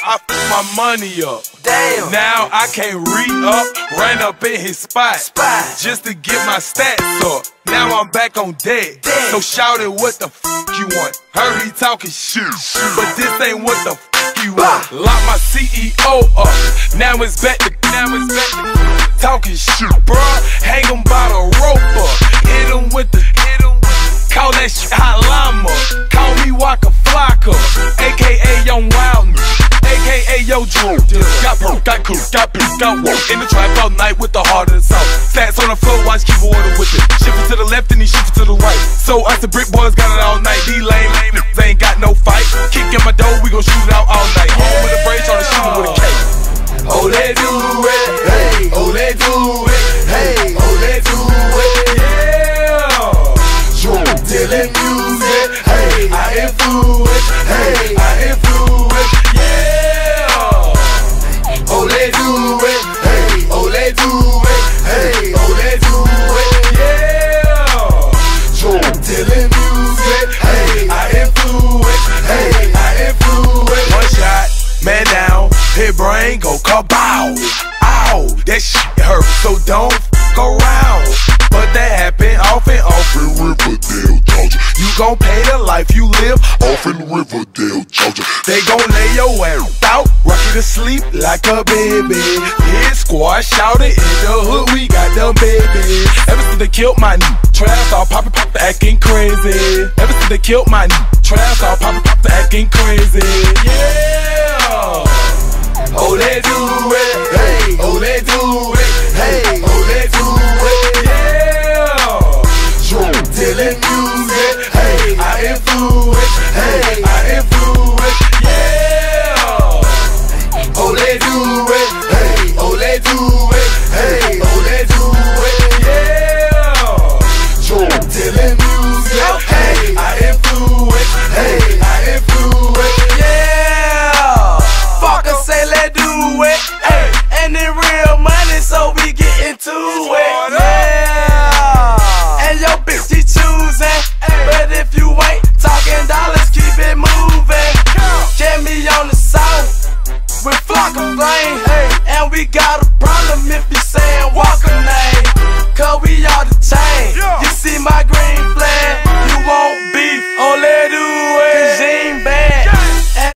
I fucked my money up. Damn. Now I can't re-up, ran up in his spot just to get my stats up. Now I'm back on deck. So shout it, what the fuck you want? Heard he talking shit, but this ain't what the fuck you want. Lock my CEO up. Now it's back to talking shit, bruh. Hang him by the rope up. Hit him with the call that shit hot llama. Call me Waka Flocka, aka Young Wildness, aka Yo Drew. Got perk, got cool, got beef, got work. In the trap all night with the heart of the south. Stats on the floor, watch keep order with it. Shifting to the left and he shifting to the right. So us the brick boys got it all night. These lame niggas ain't got no fight. Kick in my door, we gon' shoot it out all night. Home with a brace, tryna shoot it with a cake. Oh, they do it, hey. Oh, they do it, hey. Oh, they do it, Yeah. Dylan music, hey. I influence, hey. I influence, Yeah. oh, they do it, hey. Oh, they do it, hey. Oh, they do it, Yeah. Dylan music, hey. I influence, hey. I influence. One shot, man down, hit brain, go kabow. Ow, that shit hurt, so don't f*** around. But that happen off and off in Riverdale, Georgia. You gon' pay the life you live off in Riverdale, Georgia. They gon' lay your ass out, rock you to sleep like a baby. Hit squad, shout it in the hood, we got them baby. Ever since they killed my traps, all poppin', acting crazy. Ever since they killed my traps, all poppin', acting crazy. Yeah. Oh, they do it, hey. Oh, they do it, hey. Oh, they do it, Yeah. Dylan music, hey. I influence, hey. I influence, Yeah. oh, they do it, hey. Oh, they do it, hey. Oh, they do it, Yeah. Dylan music, hey. I influence, hey. I influence, Yeah, fuck us, say let's do it, hey. And then real money, so we get into it, yeah. And your bitch, she choosing, but if you ain't talking dollars, keep it moving. Get me on the south with Flocka Flame, and we got a